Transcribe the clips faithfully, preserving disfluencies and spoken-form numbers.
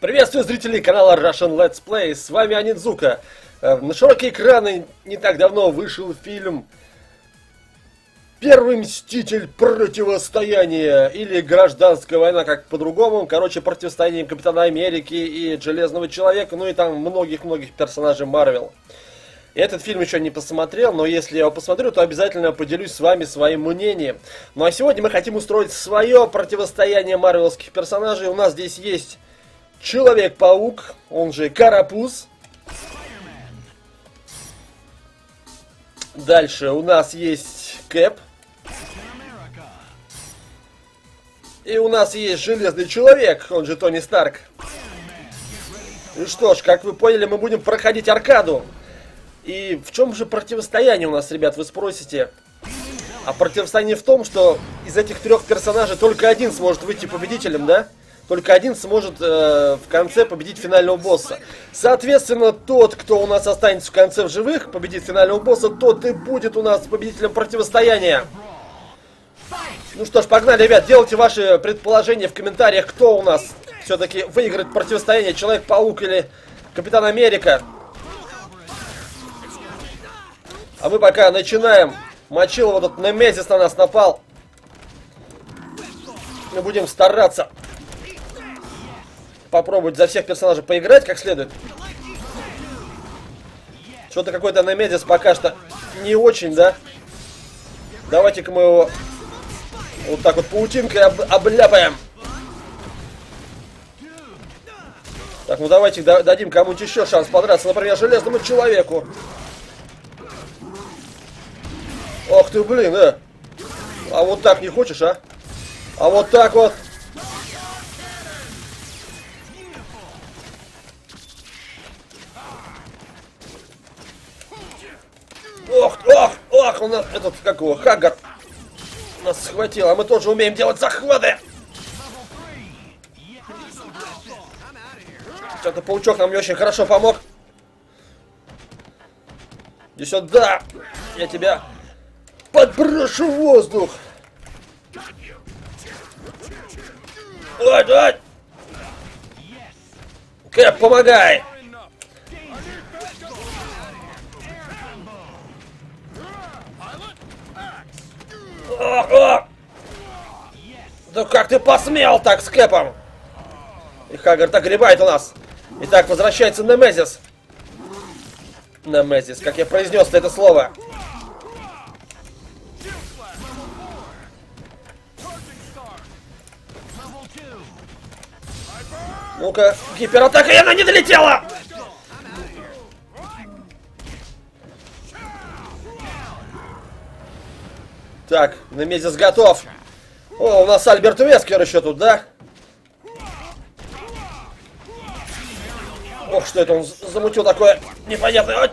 Приветствую зрителей канала Russian Let's Play, с вами Анидзука. На широкие экраны не так давно вышел фильм «Первый мститель. Противостояние» или «Гражданская война», как по-другому. Короче, противостояние Капитана Америки и Железного Человека, ну и там многих-многих персонажей Марвел. Этот фильм еще не посмотрел, но если я его посмотрю, то обязательно поделюсь с вами своим мнением. Ну а сегодня мы хотим устроить свое противостояние марвелских персонажей. У нас здесь есть Человек-паук, он же Карапуз. Дальше у нас есть Кэп. И у нас есть Железный Человек, он же Тони Старк. И что ж, как вы поняли, мы будем проходить аркаду. И в чем же противостояние у нас, ребят, вы спросите? А противостояние в том, что из этих трех персонажей только один сможет выйти победителем, да? Только один сможет э, в конце победить финального босса. Соответственно, тот, кто у нас останется в конце в живых, победит финального босса, тот и будет у нас победителем противостояния. Ну что ж, погнали, ребят, делайте ваши предположения в комментариях, кто у нас все-таки выиграет противостояние, Человек-паук или Капитан Америка. А мы пока начинаем. Мочил вот тут Немезис на нас напал. Мы будем стараться попробовать за всех персонажей поиграть как следует. Что-то какой-то Немезис пока что не очень, да? Давайте-ка мы его вот так вот паутинкой об обляпаем. Так, ну давайте дадим кому-нибудь еще шанс подраться. Например, Железному Человеку. Ох ты, блин, э! А вот так не хочешь, а? А вот так вот. Ох, ох, ох, у нас этот, как его, Хаггар нас схватил, а мы тоже умеем делать захваты. Что-то паучок нам не очень хорошо помог. Иди сюда, я тебя подброшу в воздух. Ой, ой. Кэп, помогай. Ох, ох. Да как ты посмел так с Кэпом? И Хаггар так гребает у нас. Итак, возвращается Немезис. Немезис, как я произнес это слово. Ну-ка, гиператака, и она не долетела! Так, Немезис готов. О, у нас Альберт Вескер еще тут, да? Ох, что это он замутил такое непонятное.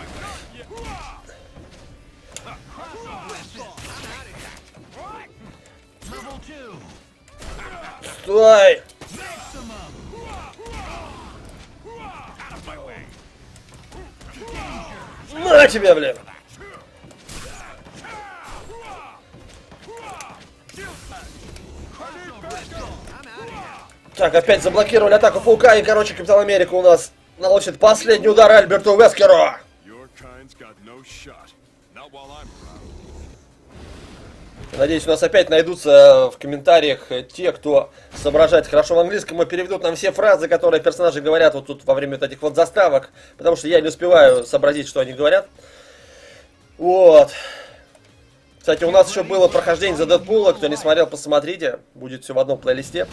Стой! На тебя, блин! Так, опять заблокировали атаку Паука, и, короче, Капитан Америка у нас наносит последний удар Альберту Вескеру. Надеюсь, у нас опять найдутся в комментариях те, кто соображает хорошо в английском, и переведут нам все фразы, которые персонажи говорят вот тут во время вот этих вот заставок, потому что я не успеваю сообразить, что они говорят. Вот. Кстати, у нас еще было прохождение за Дэдпула, кто не смотрел, посмотрите, будет все в одном плейлисте.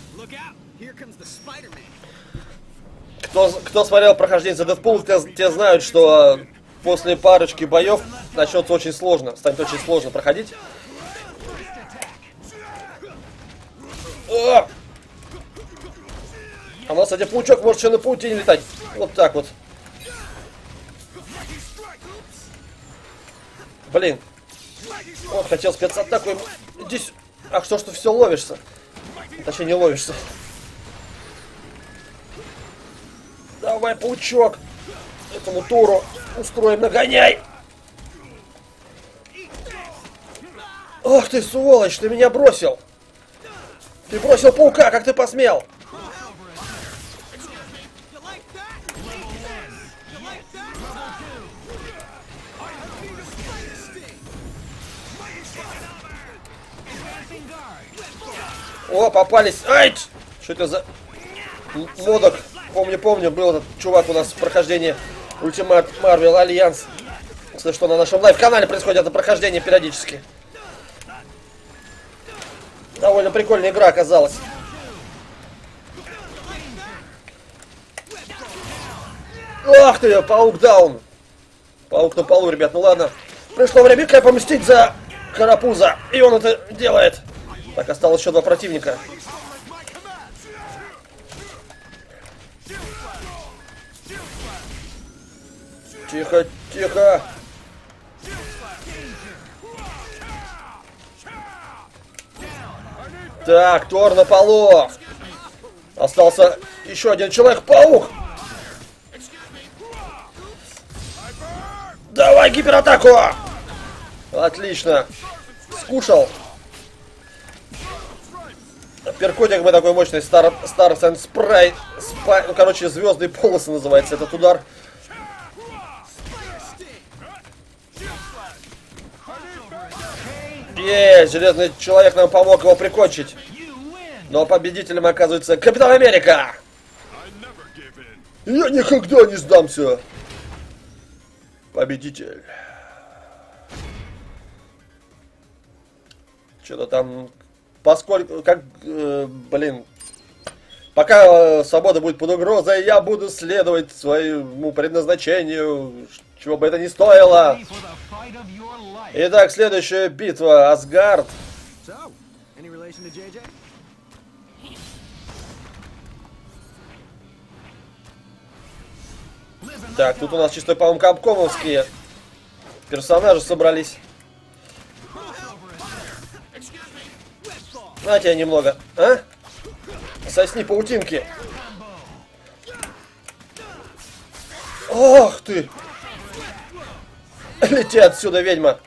Кто, кто смотрел прохождение за Дэдпул, те, те знают, что после парочки боев начнется очень сложно, станет очень сложно проходить. О! А у нас, кстати, паучок может еще на паутине летать. Вот так вот. Блин. Вот, хотел спецатаку. Иди сюда. Ах, что ж ты все ловишься? Точнее, не ловишься. Давай, паучок. Этому туру устроим нагоняй. Ох ты, сволочь, ты меня бросил. Ты бросил паука, как ты посмел? О, попались. Ай! Что это за модок? Помню, помню, был этот чувак у нас в прохождении Ultimate Marvel Alliance. Если что, на нашем лайв-канале происходит это прохождение периодически. Довольно прикольная игра оказалась. Ах ты, паук даун. Паук на полу, ребят, ну ладно. Пришло время Кэпа помстить за Карапуза. И он это делает. Так, осталось еще два противника. Тихо, тихо. Так, Тор на полу. Остался еще один Человек-паук. Давай гиператаку! Отлично. Скушал. Перкотик мы такой мощный. Star, Stars and Spray. Спа, ну, короче, звездные полосы называется этот удар. Есть, Железный Человек нам помог его прикончить. Но победителем оказывается Капитан Америка. Я никогда не сдамся. Победитель. Что-то там... Поскольку... Как... Э, блин. Пока э, свобода будет под угрозой, я буду следовать своему предназначению, чего бы это ни стоило. Итак, следующая битва. Асгард. Так, тут у нас чисто, по-моему, капкомовские персонажи собрались. На тебя немного, а? Сосни паутинки. Ох ты! Лети отсюда, ведьма!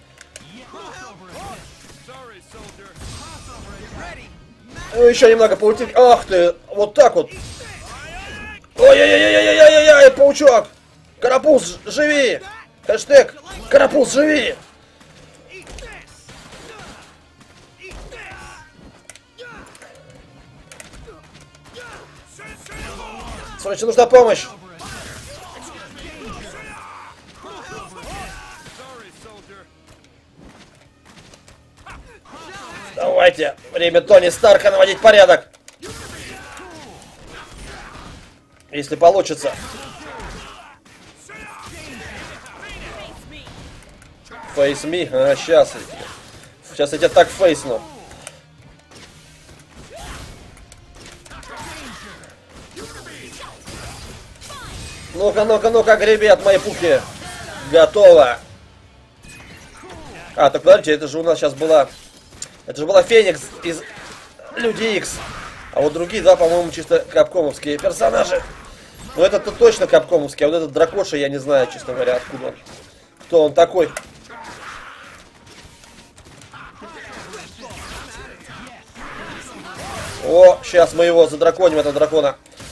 Ну, еще немного паутинки. Ах ты! Вот так вот! Ой-ой-ой-ой-ой-ой-ой, паучок! Карапуз, живи! Хэштег Карапуз, живи! Срочно нужна помощь! Давайте! Время Тони Старка наводить порядок! Если получится. Face me? А, сейчас. Сейчас я тебя так фейсну. Ну-ка, ну-ка, ну-ка, греби от моей пуки. Готово. А, так подождите, это же у нас сейчас была... Это же была Феникс из Люди Икс. А вот другие два, по-моему, чисто капкомовские персонажи. Ну, этот-то точно капкомовский, а вот этот дракоша, я не знаю, честно говоря, откуда он. Кто он такой? О, сейчас мы его задраконим, этого дракона.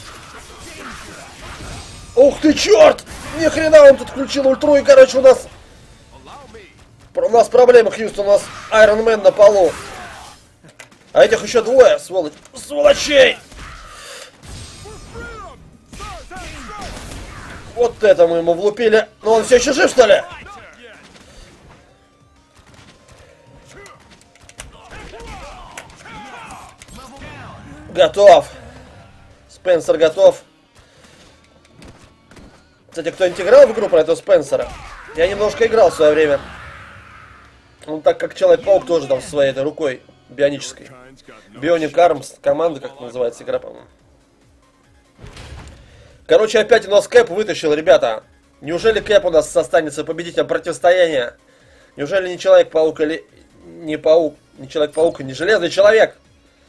Ух ты, черт! Ни хрена он тут включил ультру, и, короче, у нас... У нас проблема, Хьюстон, у нас Айрон Мэн на полу. А этих еще двое, сволочь... Сволочей! Вот это мы ему влупили. Но он все еще жив, что ли? Готов. Спенсер готов. Кстати, кто-нибудь играл в игру про этого Спенсера? Я немножко играл в свое время. Он так как Человек-паук тоже там со своей этой рукой бионической. Bionic Arms, команда, как называется игра, по-моему. Короче, опять у нас Кэп вытащил, ребята. Неужели Кэп у нас останется победителем противостояния? Неужели не Человек-паук или... Не паук, не Человек-паук, не Железный Человек?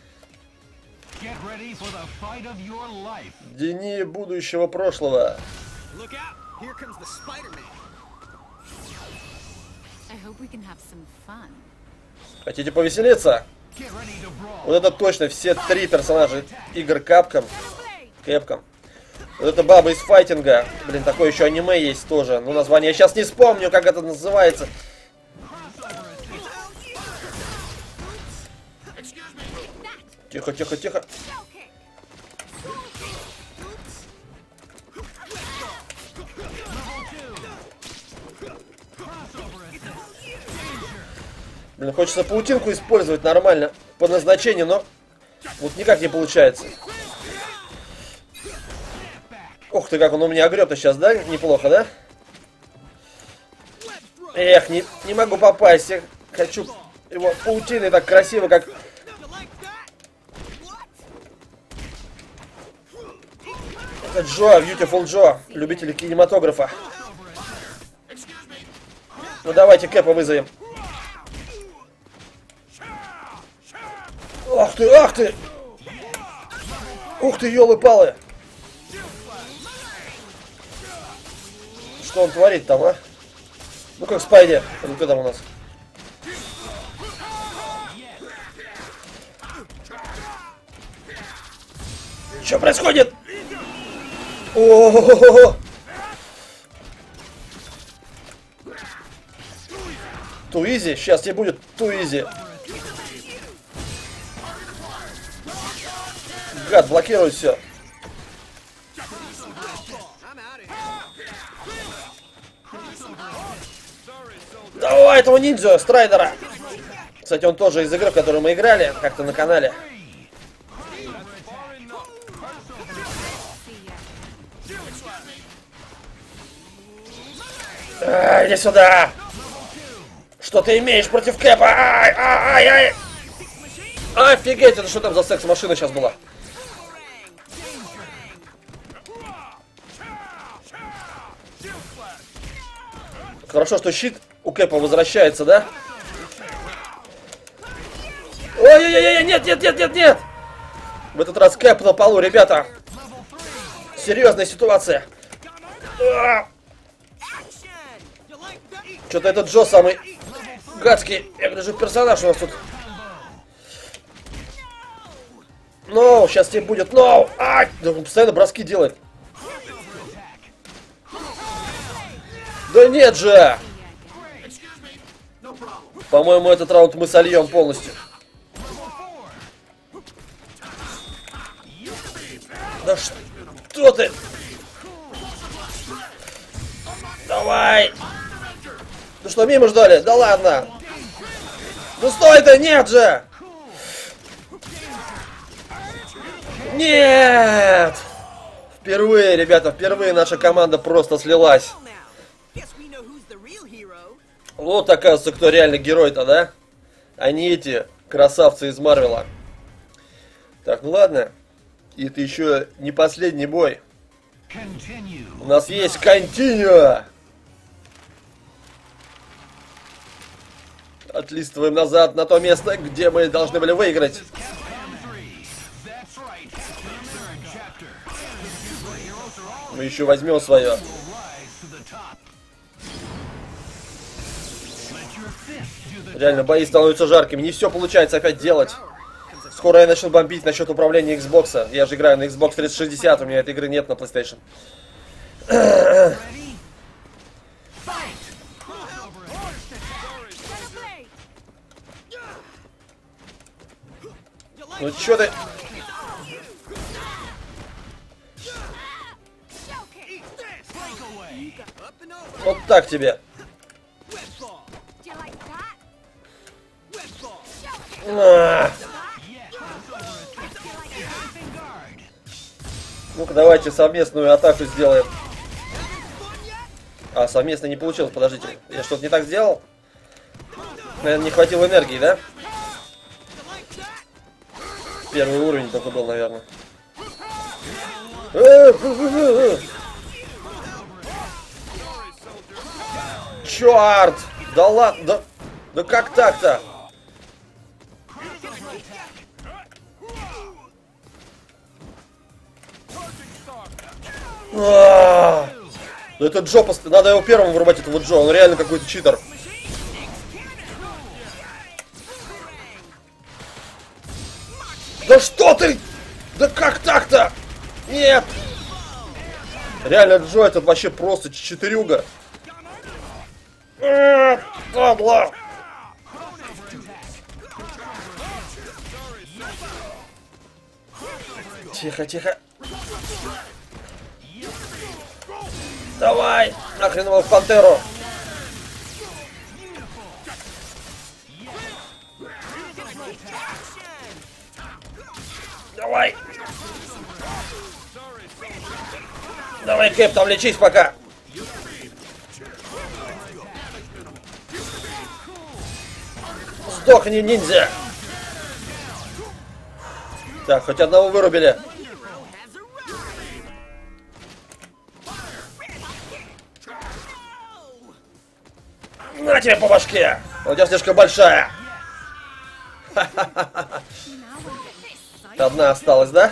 Дни будущего прошлого. Хотите повеселиться? Вот это точно все три персонажа игр Капком. Кэпком. Вот это баба из файтинга. Блин, такое еще аниме есть тоже. Ну, название я сейчас не вспомню, как это называется. Тихо, тихо, тихо. Блин, хочется паутинку использовать нормально, по назначению, но вот никак не получается. Ух ты, как он у меня огреб-то сейчас, да? Неплохо, да? Эх, не, не могу попасть. Я хочу его паутиной так красиво, как... Это Джо, Beautiful Джо, любители кинематографа. Ну давайте Кэпа вызовем. Ах ты, ах ты! Ух ты, ёлы-палы! Что он творит там, а? Ну как Спайди. Ну кто там у нас? Что происходит? О-о-о-о-о! Туизи? Сейчас тебе будет туизи. Гад, блокирует все. Давай этого ниндзя, Страйдера. Кстати, он тоже из игры, в которую мы играли, как-то на канале. А, иди сюда! Что ты имеешь против Кэпа? Ай, ай, ай, ай! Офигеть, это что там за секс-машина сейчас была? Хорошо, что щит у Кэпа возвращается, да? Ой-ой-ой, нет, нет, нет, нет, нет! В этот раз Кэп на полу, ребята. Серьезная ситуация. Что-то этот Джо самый гадский. Я гляжу, персонаж у нас тут. Ну, сейчас тебе будет. Ну, ай! Да он постоянно броски делает. Да нет же! По-моему, этот раунд мы сольем полностью. Да что ты? Давай! Ну что, мимо ждали? Да ладно! Ну стой-то, нет же! Нет! Впервые, ребята, впервые наша команда просто слилась. Вот, оказывается, кто реально герой-то, да? А не эти красавцы из Марвела. Так, ну ладно. И это еще не последний бой. У нас есть континью. Отлистываем назад на то место, где мы должны были выиграть. Мы еще возьмем свое. Реально, бои становятся жаркими. Не все получается опять делать. Скоро я начну бомбить насчет управления Xbox. Я же играю на Xbox триста шестьдесят, у меня этой игры нет на PlayStation. Ну чё ты? Вот так тебе. А. Ну-ка, давайте совместную атаку сделаем. А, совместно не получилось, подождите. Я что-то не так сделал? Наверное, не хватило энергии, да? Первый уровень только был, наверное. Чёрт! Да ладно, да, да как так-то? А-а-а! Да это Джо, надо его первым вырубать, этого Джо, он реально какой-то читер. Да что ты? Да как так-то? Нет! Реально Джо этот вообще просто читерюга. Падла! Тихо, тихо. Давай! Нахрен его в пантеру! Давай! Давай, Кэп, там лечись пока! Сдохни, ниндзя! Так, хоть одного вырубили. На тебе по башке! У тебя слишком большая! Одна осталась, да?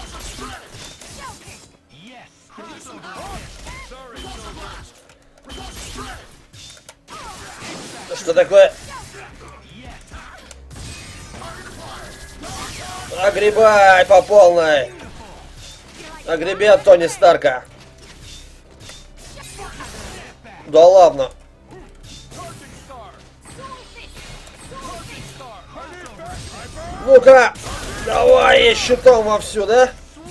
Что такое? Огребай по полной! Огреби от Тони Старка! Да ладно! Ну-ка! Давай, я щитом вовсю, да?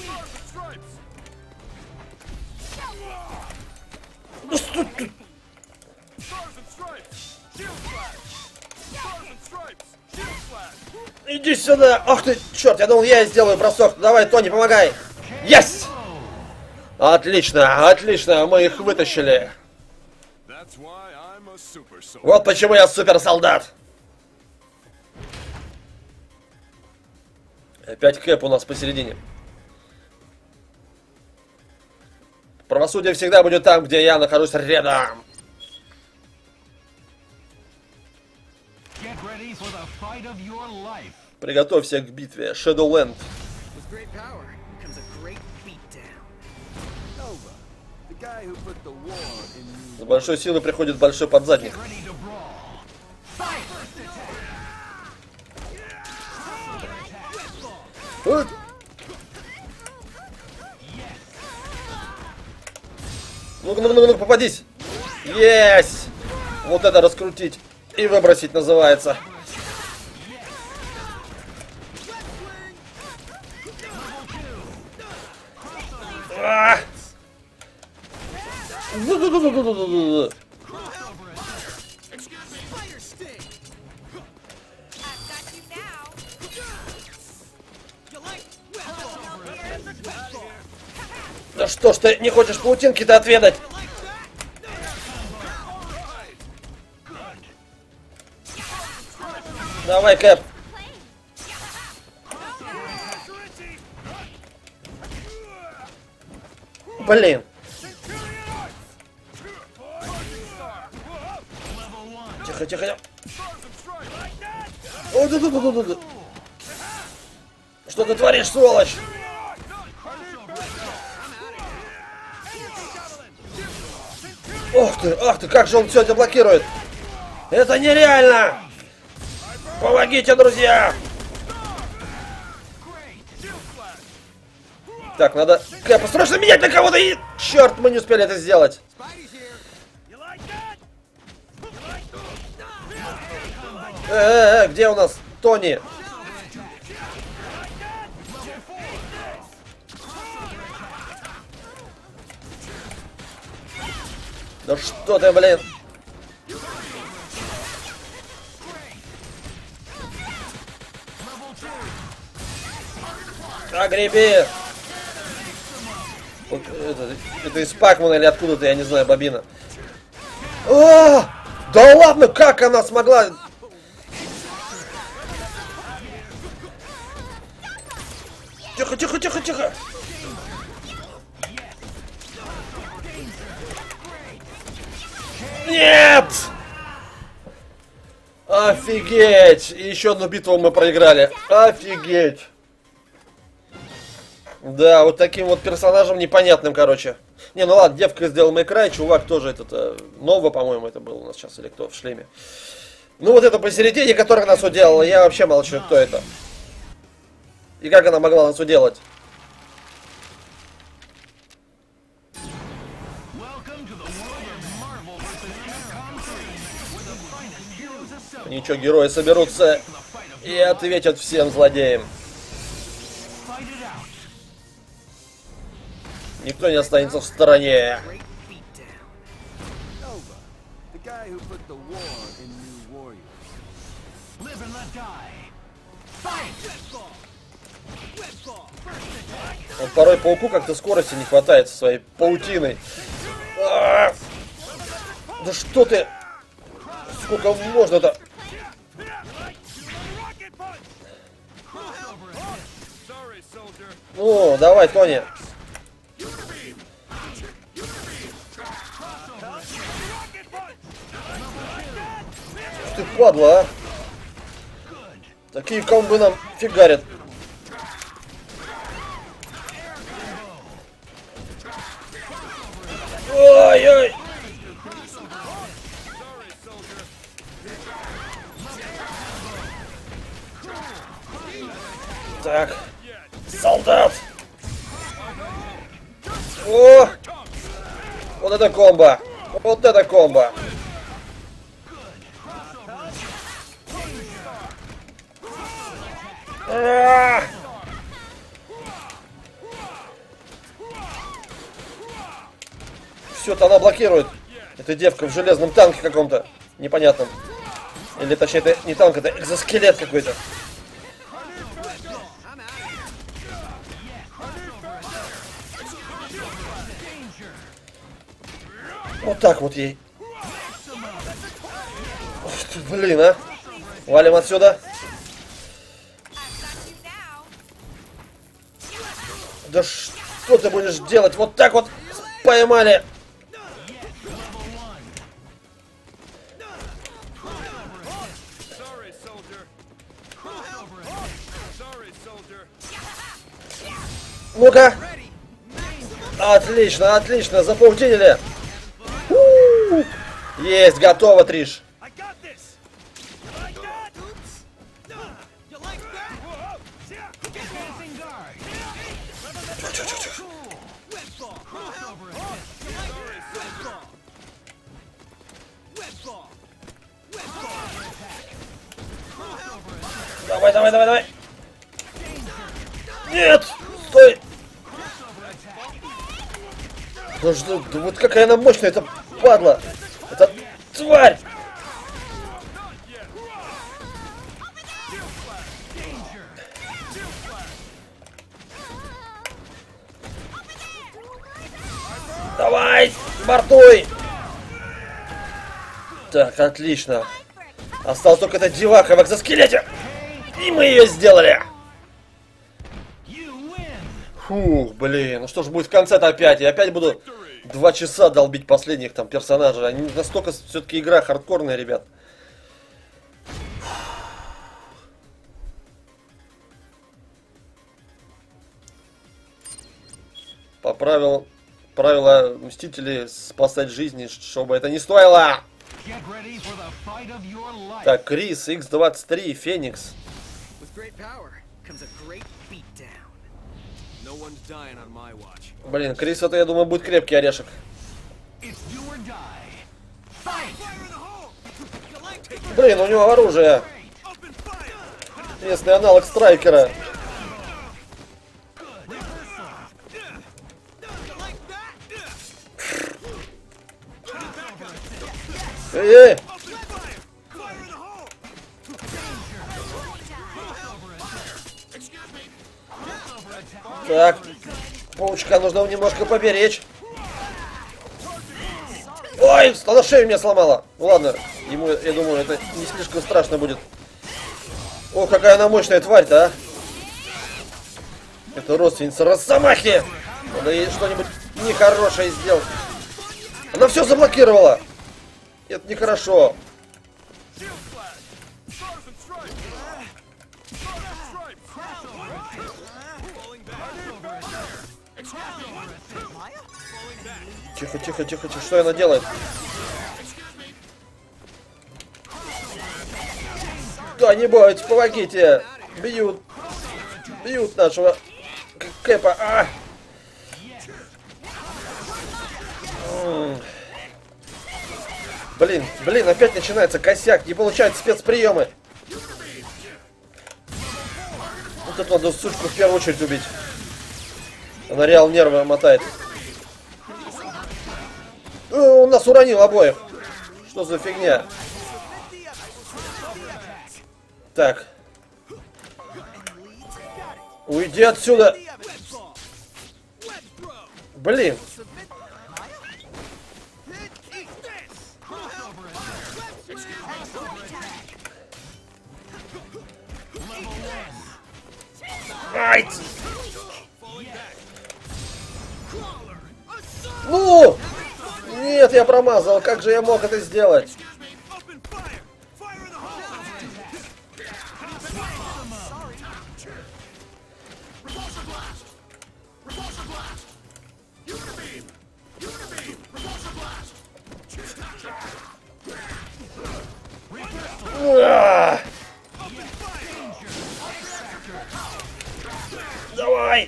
Иди сюда! Ах ты, черт, я думал, я сделаю бросок. Давай, Тони, помогай! Есть! Отлично, отлично, мы их вытащили. Вот почему я суперсолдат. Опять Кэп у нас посередине. Правосудие всегда будет там, где я нахожусь рядом. Приготовься к битве. Shadowland. С большой силой приходит большой подзадник. Ну-ка, ну-ка, ну-ка, попадись! Есть! Вот это раскрутить и выбросить называется. А! Да что ж ты не хочешь паутинки-то отведать? Давай, Кэп. Блин. Тихо, тихо. О, да, да, да, да, да. Что ты творишь, сволочь? Ох ты, ах ты, как же он все это блокирует. Это нереально. Помогите, друзья. Так, надо Кэпа срочно менять на кого-то и... Черт, мы не успели это сделать. Э-э-э, где у нас Тони? Да что ты, блин? Огреби! Вот это, это из Пакмана или откуда-то, я не знаю, бобина. А, да ладно, как она смогла? Тихо, тихо, тихо, тихо. Нет! Офигеть! И еще одну битву мы проиграли. Офигеть! Да, вот таким вот персонажем непонятным, короче. Не, ну ладно, девка из Devil May Cry, чувак тоже этот, новый, по-моему, это был у нас сейчас, или кто в шлеме. Ну вот это посередине, которая нас уделала, я вообще молчу, кто это. И как она могла нас уделать. Ничего, герои соберутся и ответят всем злодеям. Никто не останется в стороне. Вот порой пауку как-то скорости не хватает со своей паутиной. А-а-а! Да что ты? Сколько можно-то? Ну, давай, Тони. Ты падла, а? Такие комбы нам фигарят. Ой-ой! Так. Солдат! О! Вот это комбо! Вот это комбо! А-а-а! Все-то она блокирует. Эта девка в железном танке каком-то. Непонятном. Или точнее, это не танк, это экзоскелет какой-то. Вот так вот ей. Ух ты, блин, а. Валим отсюда. Да что ты будешь делать? Вот так вот поймали. Ну-ка. Отлично, отлично, запаутинили. У-у-у. Есть, готово, Триш. Давай, давай, давай, давай. Нет! Стой! Ну что, да вот какая она мощная, эта падла! Это тварь! Давай! Бортуй! Так, отлично. Осталась только эта деваха в экзоскелете! И мы ее сделали! Фух, блин, ну что ж будет в конце-то опять? Я опять буду два часа долбить последних там персонажей. Они настолько все-таки игра хардкорная, ребят. По правилам, правила Мстителей спасать жизни, чтобы это не стоило. Так, Крис, икс двадцать три, Феникс. Блин, Крис, это, я думаю, будет крепкий орешек. Блин, у него оружие. Местный аналог Страйкера. Эй-эй! Так, паучка нужно немножко поберечь. Ой, она шею меня сломала. Ну ладно, ему, я думаю, это не слишком страшно будет. О, какая она мощная тварь-то, а. Это родственница Росомахи. Надо ей что-нибудь нехорошее сделать. Она все заблокировала. Это нехорошо. Тихо, тихо, тихо, тихо. Что она делает? Кто-нибудь, помогите! Бьют. Бьют нашего Кэпа. А! Блин, блин, опять начинается косяк. Не получают спецприемы. Вот тут надо сучку в первую очередь убить. Она реал нервы мотает. Э, он нас уронил обоих. Что за фигня? Так. Уйди отсюда. Блин. Ай! Ну! Нет, я промазал. Как же я мог это сделать? А! Давай!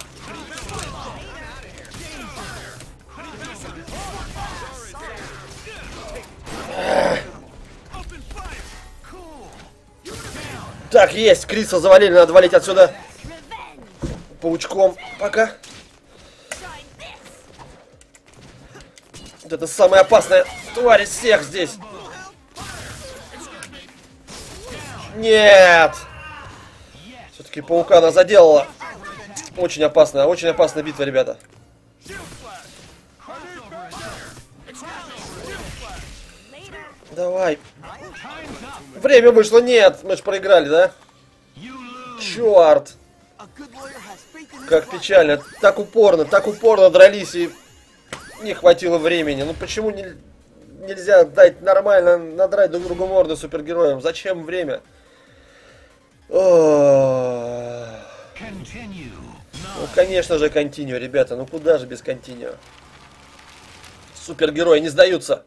Так, есть, Криса завалили, надо валить отсюда. Паучком пока. Вот это самая опасная тварь из всех здесь. Нет! Все-таки паука она заделала. Очень опасная, очень опасная битва, ребята. Давай. Время вышло, нет, мы же проиграли, да? Черт. Как печально, так упорно, так упорно дрались и не хватило времени. Ну почему не, нельзя дать нормально надрать друг другу морды супергероям? Зачем время? О... Ну конечно же континью, ребята, ну куда же без континью? Супергерои не сдаются.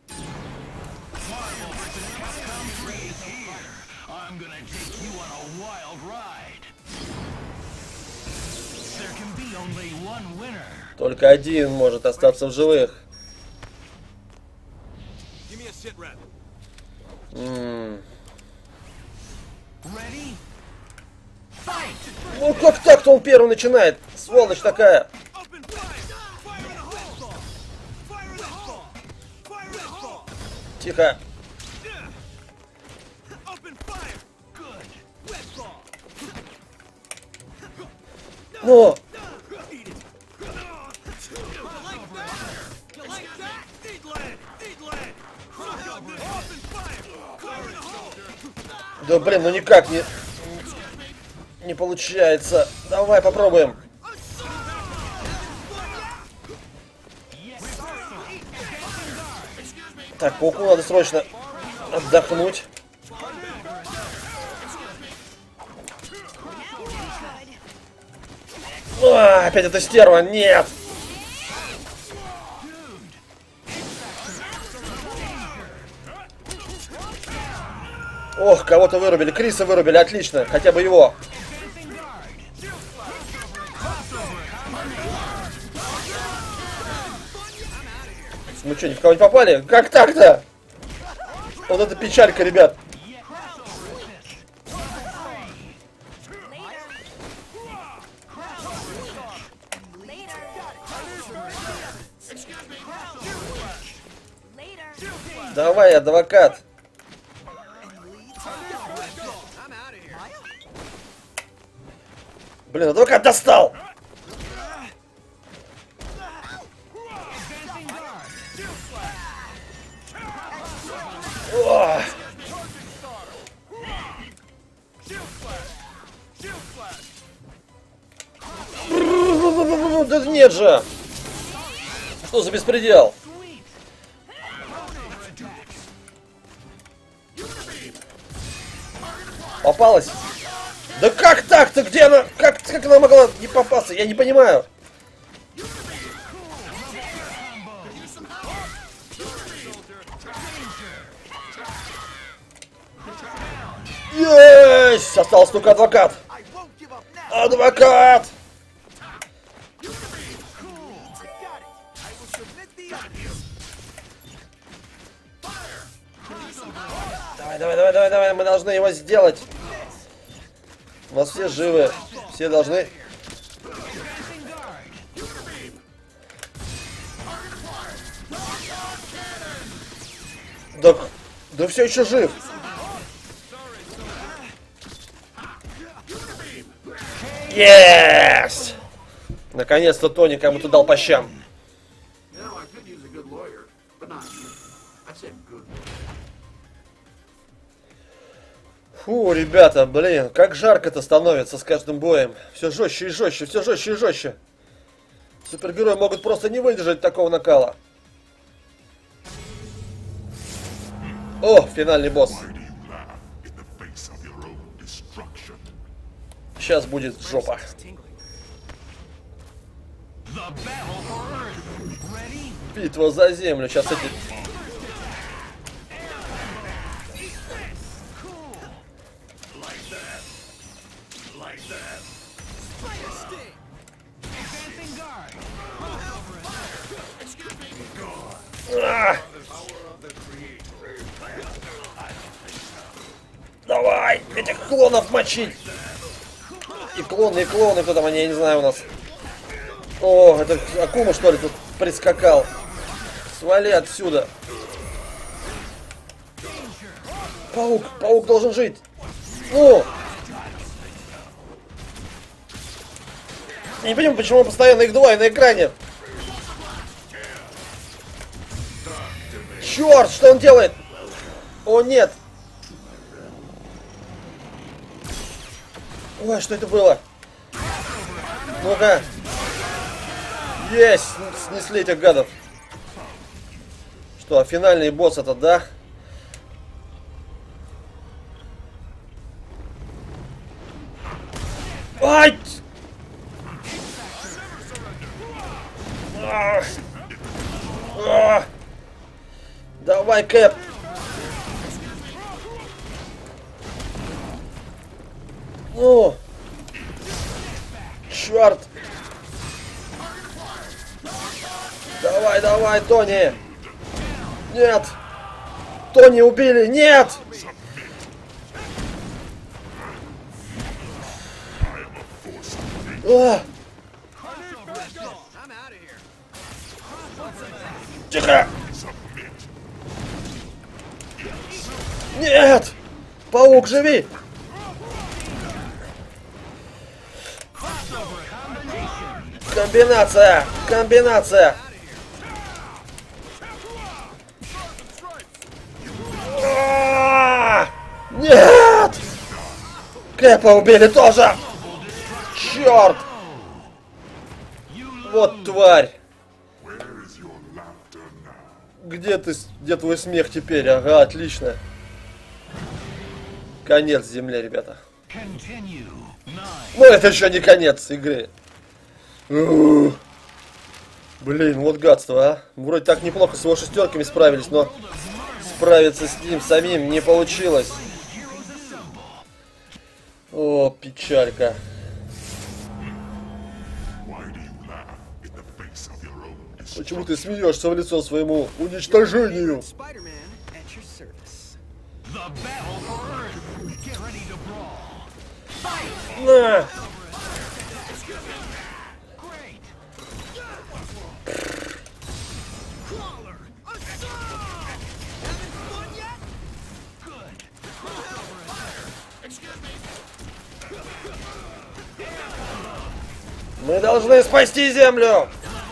Только один может остаться в живых. М-м. Ну как так-то он первый начинает? Сволочь такая. Тихо. Ну. Да блин, ну никак не, не получается. Давай попробуем. Так, пауку надо срочно отдохнуть. А, опять эта стерва, нет! Ох, кого-то вырубили. Криса вырубили, отлично. Хотя бы его. Мы что, ни в кого не попали? Как так-то? Вот это печалька, ребят. Давай, адвокат. Блин, адвокат достал! О! Да нет же! Что за беспредел? Попалась? Да как так-то? Где она? Как, как она могла не попасться? Я не понимаю. Есть! Остался только адвокат. Адвокат! Давай, давай, давай, давай, давай, мы должны его сделать. У нас все живы, все должны. Да, да все еще жив. Есть! Наконец-то Тони кому-то дал по щам. Фу, ребята, блин, как жарко-то становится с каждым боем. Все жестче и жестче, все жестче и жестче. Супергерои могут просто не выдержать такого накала. О, финальный босс. Сейчас будет жопа. Битва за землю. Сейчас эти... А! Давай, этих клонов мочить. И клоны, и клоны, кто там они, я не знаю у нас. О, это Акума, что ли, тут прискакал. Свали отсюда. Паук, паук должен жить. Ну! Я не понимаю, почему постоянно их двое на экране. Черт, что он делает? О, нет. Ой, что это было? Ну-ка. Есть, снесли этих гадов. Что, финальный босс это, да? Ай! А! А! Давай, Кэп! Ну! Черт! Давай, давай, Тони! Нет! Тони убили! Нет! А! Тихо! Нет! Паук, живи! Комбинация! Комбинация! А-а-а! Нет! Кэпа убили тоже! Черт! Вот тварь! Где ты, где твой смех теперь? Ага, отлично. Конец земле, ребята. Ну, это еще не конец игры. Ух. Блин, вот гадство, а. Вроде так неплохо с его шестерками справились, но справиться с ним самим не получилось. О, печалька. Почему ты смеешься в лицо своему уничтожению? На! Мы должны спасти Землю!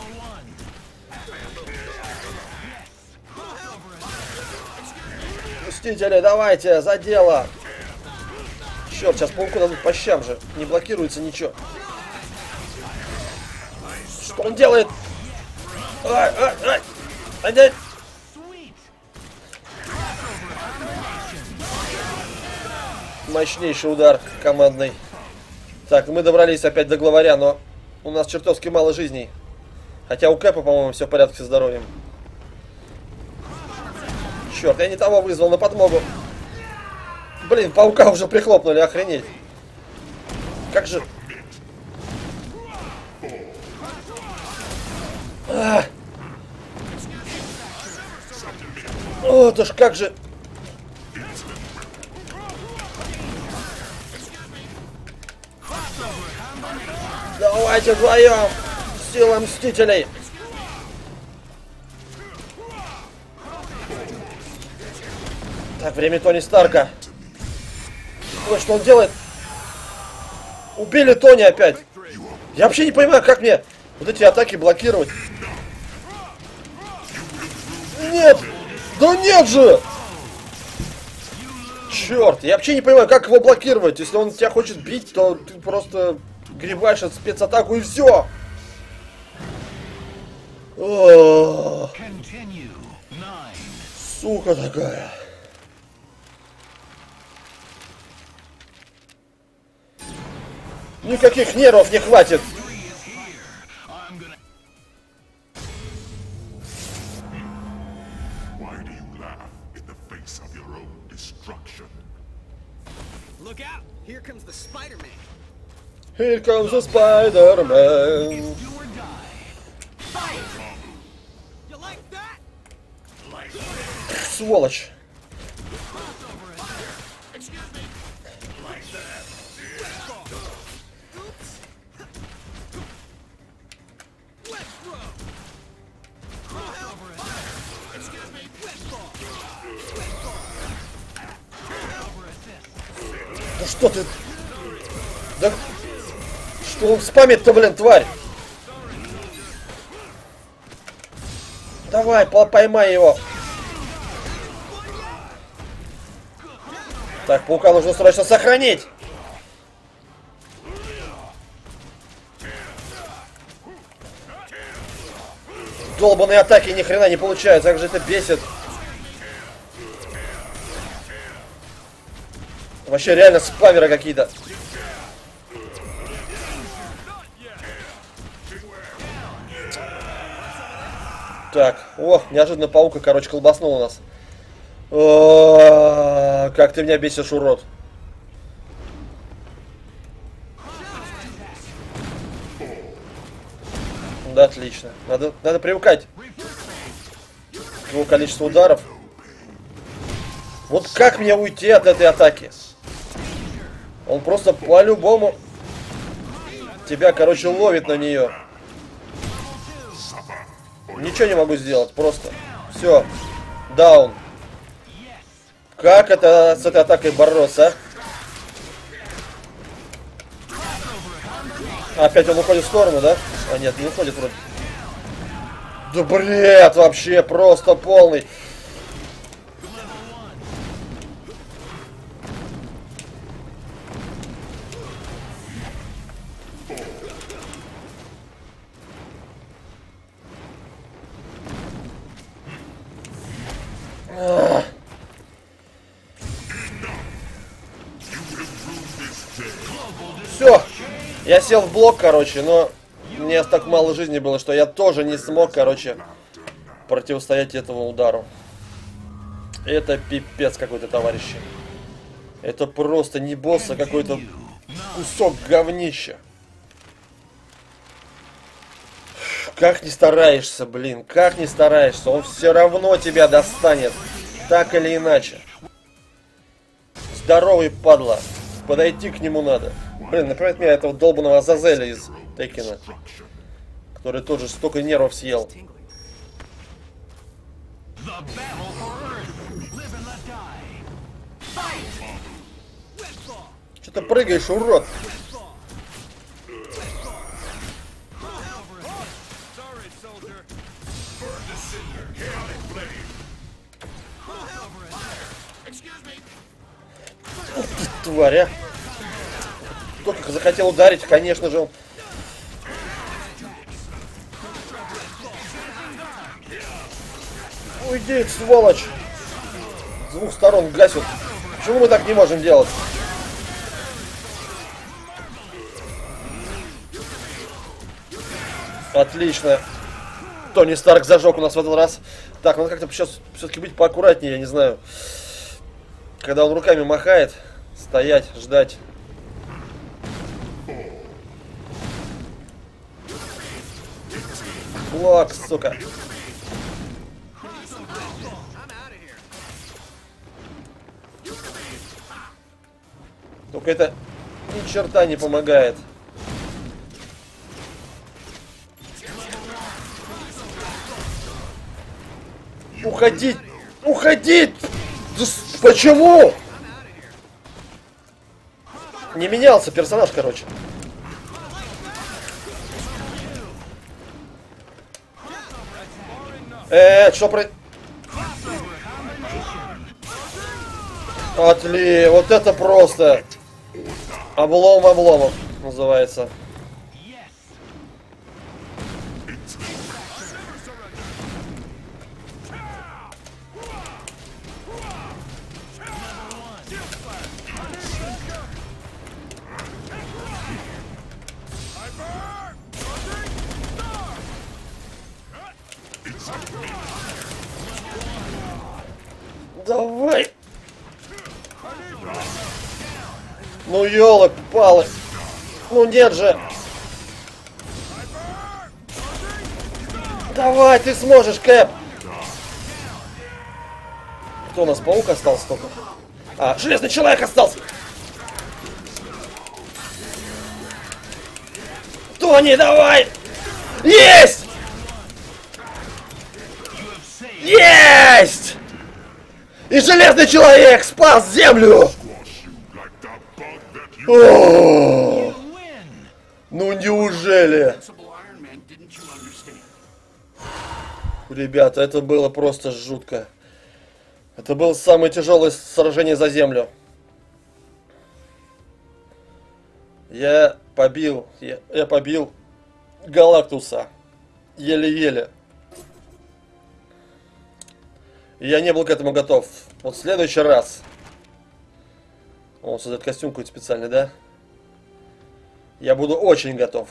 Мстители, давайте, за дело! Черт, сейчас пауку дадут по щам же. Не блокируется ничего. Что он делает? Ай, ай, ай! Ай, мощнейший удар командный. Так, мы добрались опять до главаря, но у нас чертовски мало жизней. Хотя у Кэпа, по-моему, все в порядке со здоровьем. Черт, я не того вызвал на подмогу. Блин, паука уже прихлопнули, охренеть. Как же... А! О, да ж как же... Давайте вдвоем! Сила Мстителей! Так, время Тони Старка. Ой, что он делает? Убили Тони опять. Я вообще не понимаю, как мне вот эти атаки блокировать. Нет! Да нет же! Черт, я вообще не понимаю, как его блокировать. Если он тебя хочет бить, то ты просто гребаешь от спецатаку и все. О, сука такая. Никаких нервов не хватит. Here comes the Spider-Man. Here comes the Spider-Man. You like that? Сволочь. Ну что ты? Да что он спамит-то, блин, тварь? Давай, по поймай его. Так, паука нужно срочно сохранить. Долбаные атаки ни хрена не получаются, как же это бесит. Вообще реально спамеры какие-то. Так, о, неожиданно паука, короче, колбаснул у нас. О, как ты меня бесишь, урод. Да, отлично. Надо, надо привыкать к его количеству ударов. Вот как мне уйти от этой атаки? Он просто по-любому тебя, короче, ловит на нее. Ничего не могу сделать, просто. Все. Даун. Как это с этой атакой бороться, а? Опять он уходит в сторону, да? А нет, не уходит вроде. Да бред вообще, просто полный. Все, я сел в блок, короче, но мне так мало жизни было, что я тоже не смог, короче, противостоять этому удару. Это пипец какой-то, товарищи. Это просто не босс, а какой-то кусок говнища. Как не стараешься, блин, как не стараешься, он все равно тебя достанет, так или иначе. Здоровый падла, подойти к нему надо. Блин, например, меня этого долбаного Азазеля из Текена, который тоже столько нервов съел. Что ты прыгаешь, урод? Ух ты, тварь, а! Только захотел ударить, конечно же, он... Уйди, сволочь! С двух сторон гасят. Почему мы так не можем делать? Отлично. Тони Старк зажег у нас в этот раз. Так, надо как-то сейчас все-таки быть поаккуратнее, я не знаю. Когда он руками махает, стоять, ждать. Блок, сука. Только это ни черта не помогает. Уходить! Уходить! Почему? Не менялся персонаж, короче. Э, что про... Отли, вот это просто облом обломов называется. Давай. Ну ёлы-палы. Ну нет же. Давай, ты сможешь, Кэп. Кто у нас, паук остался только? А, железный человек остался. Тони, давай. Есть! Есть! И железный человек спас землю! О! Ну неужели? Ребята, это было просто жутко. Это было самое тяжелое сражение за землю. Я побил, я, я побил Галактуса. Еле-еле. Я не был к этому готов. Вот в следующий раз. Он создает костюм какой-то специальный, да? Я буду очень готов.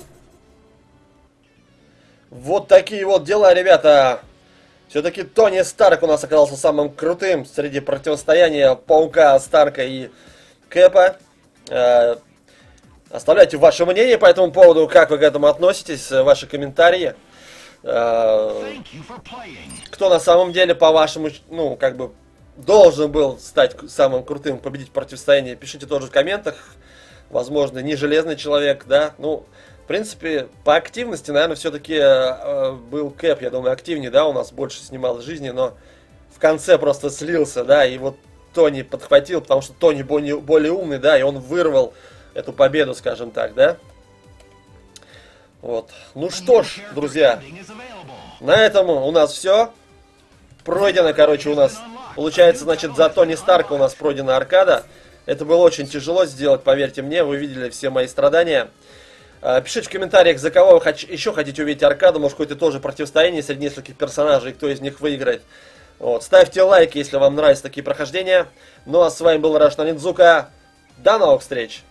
Вот такие вот дела, ребята. Все-таки Тони Старк у нас оказался самым крутым среди противостояния Паука, Старка и Кэпа. Э, оставляйте ваше мнение по этому поводу, как вы к этому относитесь, ваши комментарии. Кто на самом деле, по-вашему, ну, как бы, должен был стать самым крутым, победить противостояние, пишите тоже в комментах. Возможно, не железный человек, да. Ну, в принципе, по активности, наверное, все-таки э, был Кэп, я думаю, активнее, да, у нас больше снимал жизни, но в конце просто слился, да, и вот Тони подхватил, потому что Тони более, более умный, да, и он вырвал эту победу, скажем так, да. Вот. Ну что ж, друзья, на этом у нас все. Пройдено, короче, у нас, получается, значит, за Тони Старка у нас пройдена аркада. Это было очень тяжело сделать, поверьте мне, вы видели все мои страдания. Пишите в комментариях, за кого вы еще хотите увидеть аркаду, может, какое-то тоже противостояние среди нескольких персонажей, кто из них выиграет. Вот. Ставьте лайки, если вам нравятся такие прохождения. Ну а с вами был Rush Ninzuka. До новых встреч!